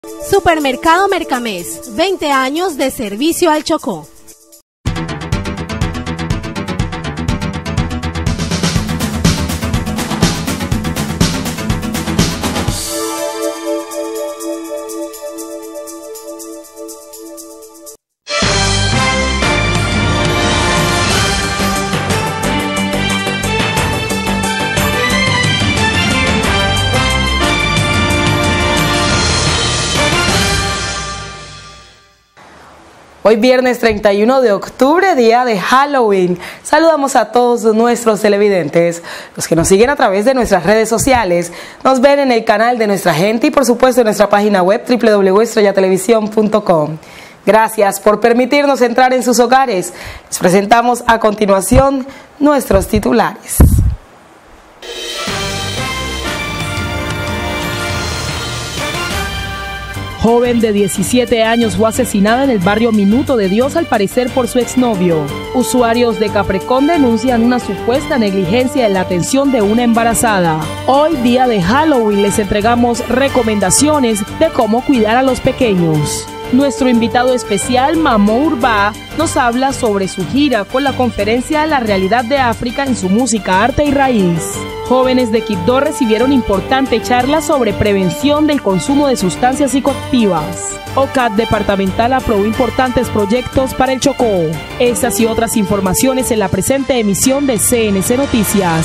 Supermercado Mercamés, 20 años de servicio al Chocó. Hoy viernes 31 de octubre, día de Halloween. Saludamos a todos nuestros televidentes, los que nos siguen a través de nuestras redes sociales, nos ven en el canal de nuestra gente y por supuesto en nuestra página web www.estrellatelevisión.com. Gracias por permitirnos entrar en sus hogares. Les presentamos a continuación nuestros titulares. Joven de 17 años fue asesinada en el barrio Minuto de Dios, al parecer por su exnovio. Usuarios de Caprecón denuncian una supuesta negligencia en la atención de una embarazada. Hoy, día de Halloween, les entregamos recomendaciones de cómo cuidar a los pequeños. Nuestro invitado especial, Mamo Urbá, nos habla sobre su gira con la conferencia La Realidad de África en su música, arte y raíz. Jóvenes de Quibdó recibieron importante charla sobre prevención del consumo de sustancias psicoactivas. OCAT departamental aprobó importantes proyectos para el Chocó. Estas y otras informaciones en la presente emisión de CNC Noticias.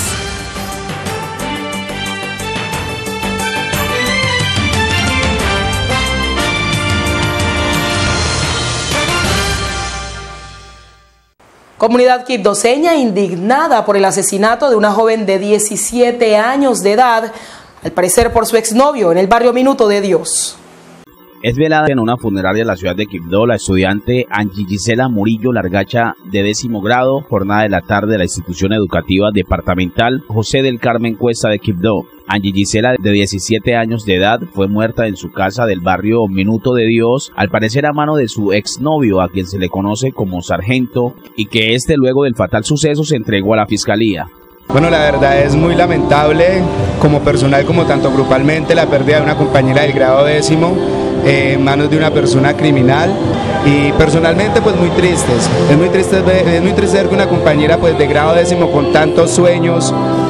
Comunidad quibdoseña indignada por el asesinato de una joven de 17 años de edad, al parecer por su exnovio, en el barrio Minuto de Dios. Es velada en una funeraria de la ciudad de Quibdó la estudiante Angie Gisela Murillo Largacha, de 10º grado, jornada de la tarde de la institución educativa departamental José del Carmen Cuesta de Quibdó. Angie Gisela, de 17 años de edad, fue muerta en su casa del barrio Minuto de Dios, al parecer a mano de su exnovio, a quien se le conoce como Sargento, y que luego del fatal suceso se entregó a la fiscalía. Bueno, la verdad es muy lamentable, como personal como tanto grupalmente, la pérdida de una compañera del grado 10º en manos de una persona criminal, y personalmente pues muy tristes. Es muy triste ver que una compañera pues de grado 10º con tantos sueños,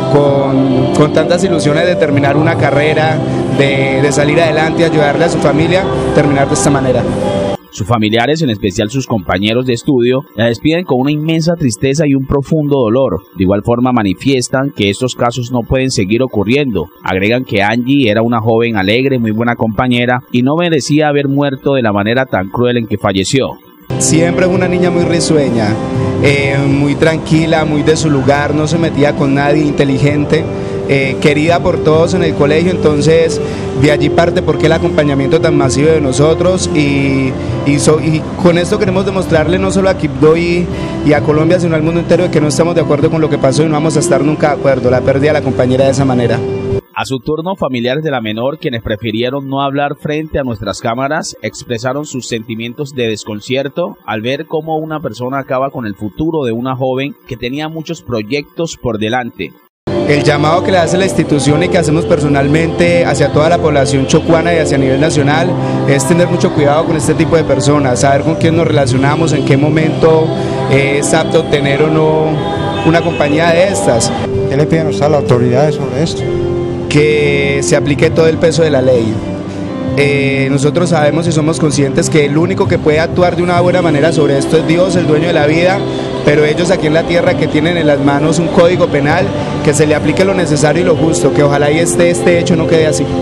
con tantas ilusiones de terminar una carrera, de salir adelante, ayudarle a su familia, terminar de esta manera. Sus familiares, en especial sus compañeros de estudio, la despiden con una inmensa tristeza y un profundo dolor. De igual forma manifiestan que estos casos no pueden seguir ocurriendo. Agregan que Angie era una joven alegre, muy buena compañera y no merecía haber muerto de la manera tan cruel en que falleció. Siempre fue una niña muy risueña, muy tranquila, muy de su lugar, no se metía con nadie, inteligente. Querida por todos en el colegio, entonces de allí parte porque el acompañamiento tan masivo de nosotros y con esto queremos demostrarle no solo a Quibdó y a Colombia, sino al mundo entero, de que no estamos de acuerdo con lo que pasó y no vamos a estar nunca de acuerdo. La pérdida de la compañera de esa manera. A su turno, familiares de la menor, quienes prefirieron no hablar frente a nuestras cámaras, expresaron sus sentimientos de desconcierto al ver cómo una persona acaba con el futuro de una joven que tenía muchos proyectos por delante. El llamado que le hace la institución y que hacemos personalmente hacia toda la población chocuana y hacia nivel nacional es tener mucho cuidado con este tipo de personas, saber con quién nos relacionamos, en qué momento es apto tener o no una compañía de estas. ¿Qué le piden a las autoridades sobre esto? Que se aplique todo el peso de la ley. Nosotros sabemos y somos conscientes que el único que puede actuar de una buena manera sobre esto es Dios, el dueño de la vida, pero ellos aquí en la tierra que tienen en las manos un código penal, que se le aplique lo necesario y lo justo, que ojalá y este hecho no quede así.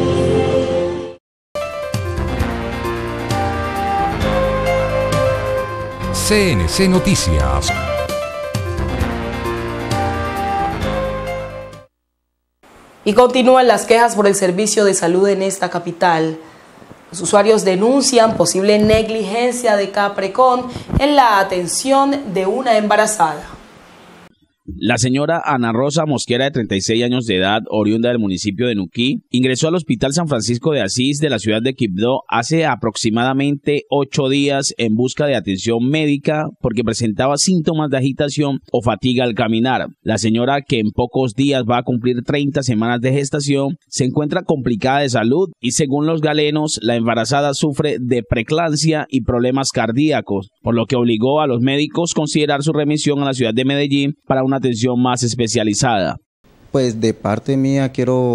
CNC Noticias. Y continúan las quejas por el servicio de salud en esta capital. Los usuarios denuncian posible negligencia de Caprecón en la atención de una embarazada. La señora Ana Rosa Mosquera, de 36 años de edad, oriunda del municipio de Nuquí, ingresó al Hospital San Francisco de Asís de la ciudad de Quibdó hace aproximadamente 8 días en busca de atención médica porque presentaba síntomas de agitación o fatiga al caminar. La señora, que en pocos días va a cumplir 30 semanas de gestación, se encuentra complicada de salud y, según los galenos, la embarazada sufre de preeclampsia y problemas cardíacos, por lo que obligó a los médicos a considerar su remisión a la ciudad de Medellín para una atención más especializada. Pues de parte mía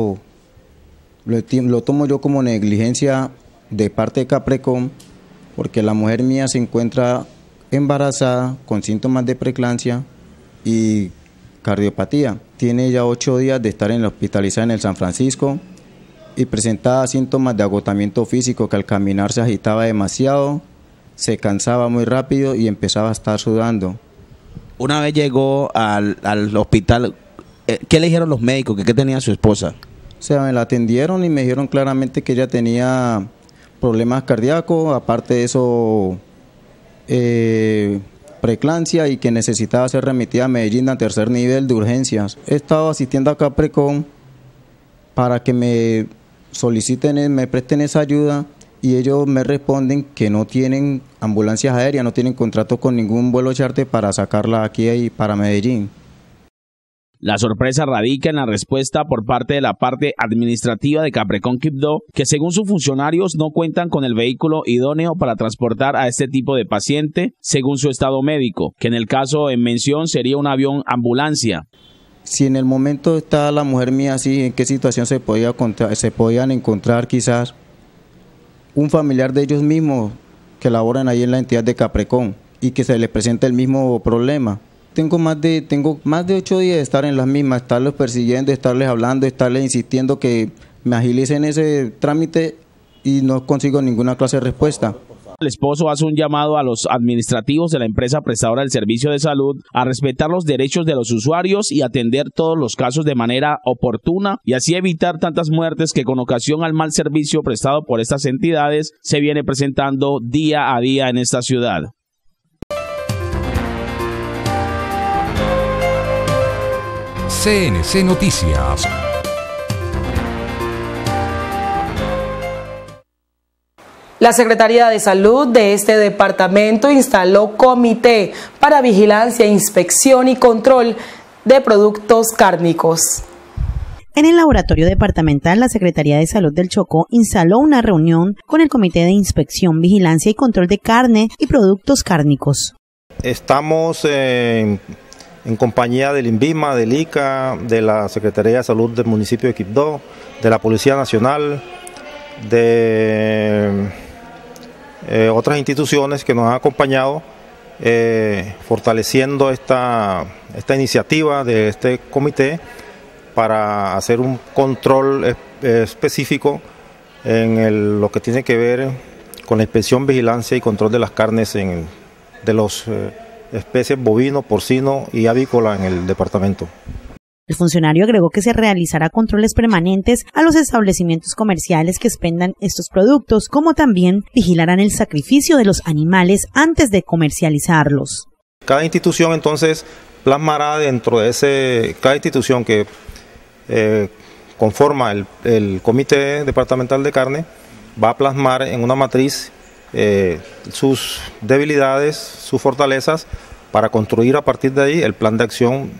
lo tomo yo como negligencia de parte de Caprecom, porque la mujer mía se encuentra embarazada con síntomas de preeclampsia y cardiopatía. Tiene ya 8 días de estar hospitalizada en el San Francisco y presentaba síntomas de agotamiento físico, que al caminar se agitaba demasiado, se cansaba muy rápido y empezaba a estar sudando. Una vez llegó al hospital, ¿qué le dijeron los médicos? ¿Qué tenía su esposa? O sea, me la atendieron y me dijeron claramente que ella tenía problemas cardíacos, aparte de eso, preeclampsia, y que necesitaba ser remitida a Medellín a 3er nivel de urgencias. He estado asistiendo a Caprecom para que me soliciten, me presten esa ayuda, y ellos me responden que no tienen ambulancias aéreas, no tienen contrato con ningún vuelo charter para sacarla aquí y para Medellín. La sorpresa radica en la respuesta por parte de la parte administrativa de Caprecom Quibdó, que según sus funcionarios no cuentan con el vehículo idóneo para transportar a este tipo de paciente según su estado médico, que en el caso en mención sería un avión ambulancia. Si en el momento está la mujer mía así, ¿en qué situación se podían encontrar quizás un familiar de ellos mismos que laboran ahí en la entidad de Caprecom y que se les presenta el mismo problema? Tengo más de 8 días de estar en las mismas, estarlos persiguiendo, estarles hablando, estarles insistiendo que me agilicen ese trámite y no consigo ninguna clase de respuesta. El esposo hace un llamado a los administrativos de la empresa prestadora del servicio de salud a respetar los derechos de los usuarios y atender todos los casos de manera oportuna y así evitar tantas muertes que con ocasión al mal servicio prestado por estas entidades se viene presentando día a día en esta ciudad. CNC Noticias. La Secretaría de Salud de este departamento instaló comité para vigilancia, inspección y control de productos cárnicos. En el laboratorio departamental, la Secretaría de Salud del Chocó instaló una reunión con el Comité de Inspección, Vigilancia y Control de Carne y Productos Cárnicos. Estamos en compañía del INVIMA, del ICA, de la Secretaría de Salud del municipio de Quibdó, de la Policía Nacional, de otras instituciones que nos han acompañado fortaleciendo esta iniciativa de este comité para hacer un control específico en lo que tiene que ver con la inspección, vigilancia y control de las carnes de los especies bovino, porcino y avícola en el departamento. El funcionario agregó que se realizará controles permanentes a los establecimientos comerciales que expendan estos productos, como también vigilarán el sacrificio de los animales antes de comercializarlos. Cada institución entonces plasmará dentro de cada institución que conforma el Comité Departamental de Carne, va a plasmar en una matriz sus debilidades, sus fortalezas, para construir a partir de ahí el plan de acción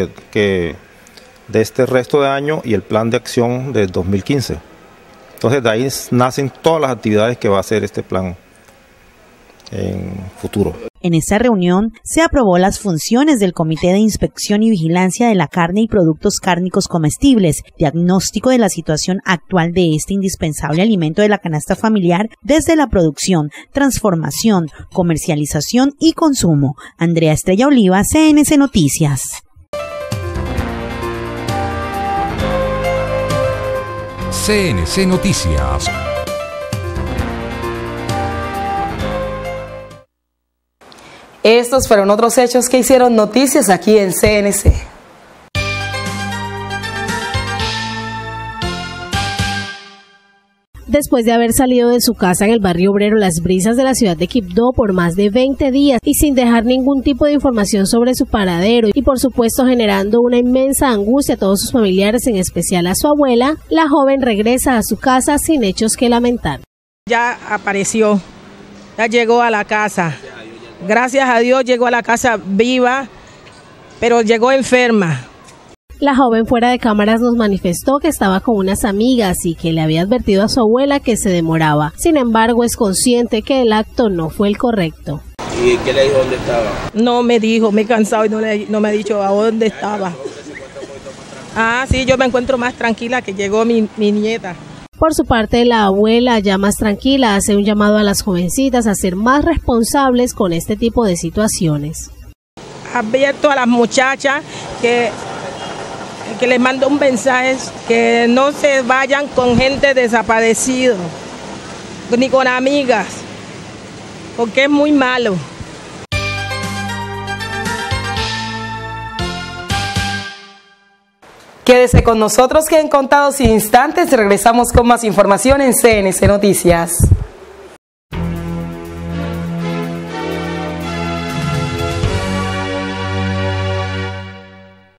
de este resto de año y el plan de acción de 2015. Entonces de ahí nacen todas las actividades que va a hacer este plan en futuro. En esta reunión se aprobó las funciones del Comité de Inspección y Vigilancia de la Carne y Productos Cárnicos Comestibles, diagnóstico de la situación actual de este indispensable alimento de la canasta familiar desde la producción, transformación, comercialización y consumo. Andrea Estrella Oliva, CNC Noticias. CNC Noticias. Estos fueron otros hechos que hicieron noticias aquí en CNC. Después de haber salido de su casa en el barrio obrero Las Brisas de la ciudad de Quibdó por más de 20 días y sin dejar ningún tipo de información sobre su paradero y por supuesto generando una inmensa angustia a todos sus familiares, en especial a su abuela, la joven regresa a su casa sin hechos que lamentar. Ya apareció, ya llegó a la casa. Gracias a Dios llegó a la casa viva, pero llegó enferma. La joven fuera de cámaras nos manifestó que estaba con unas amigas y que le había advertido a su abuela que se demoraba. Sin embargo, es consciente que el acto no fue el correcto. ¿Y qué le dijo dónde estaba? No me dijo, me he cansado y no me ha dicho a dónde estaba. Ah, sí, yo me encuentro más tranquila que llegó mi nieta. Por su parte, la abuela, ya más tranquila, hace un llamado a las jovencitas a ser más responsables con este tipo de situaciones. Abierto a las muchachas que les mando un mensaje, que no se vayan con gente desaparecida, ni con amigas, porque es muy malo. Quédese con nosotros que en contados instantes regresamos con más información en CNC Noticias.